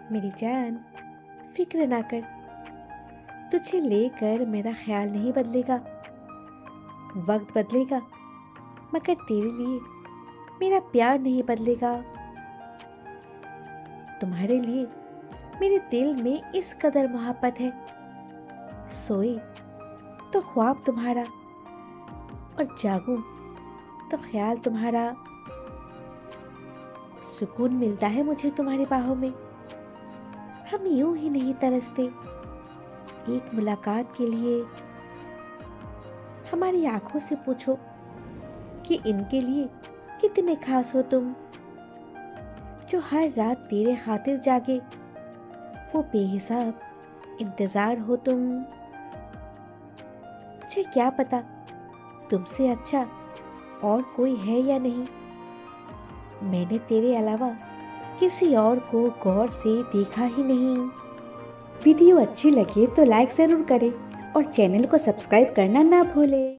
मेरी जान, फिक्र ना कर। तुझे लेकर मेरा ख्याल नहीं बदलेगा। वक्त बदलेगा मगर तेरे लिए मेरा प्यार नहीं बदलेगा। तुम्हारे लिए मेरे दिल में इस कदर मोहब्बत है। सोए तो ख्वाब तुम्हारा और जागूं तो ख्याल तुम्हारा। सुकून मिलता है मुझे तुम्हारी बाहों में। हम यूं ही नहीं तरसते एक मुलाकात के लिए। हमारी आंखों से पूछो कि इनके लिए कितने खास हो तुम। जो हर रात तेरे खातिर जागे वो बेहिसाब इंतजार हो तुम। मुझे क्या पता तुमसे अच्छा और कोई है या नहीं। मैंने तेरे अलावा किसी और को गौर से देखा ही नहीं। वीडियो अच्छी लगे तो लाइक ज़रूर करें और चैनल को सब्सक्राइब करना ना भूलें।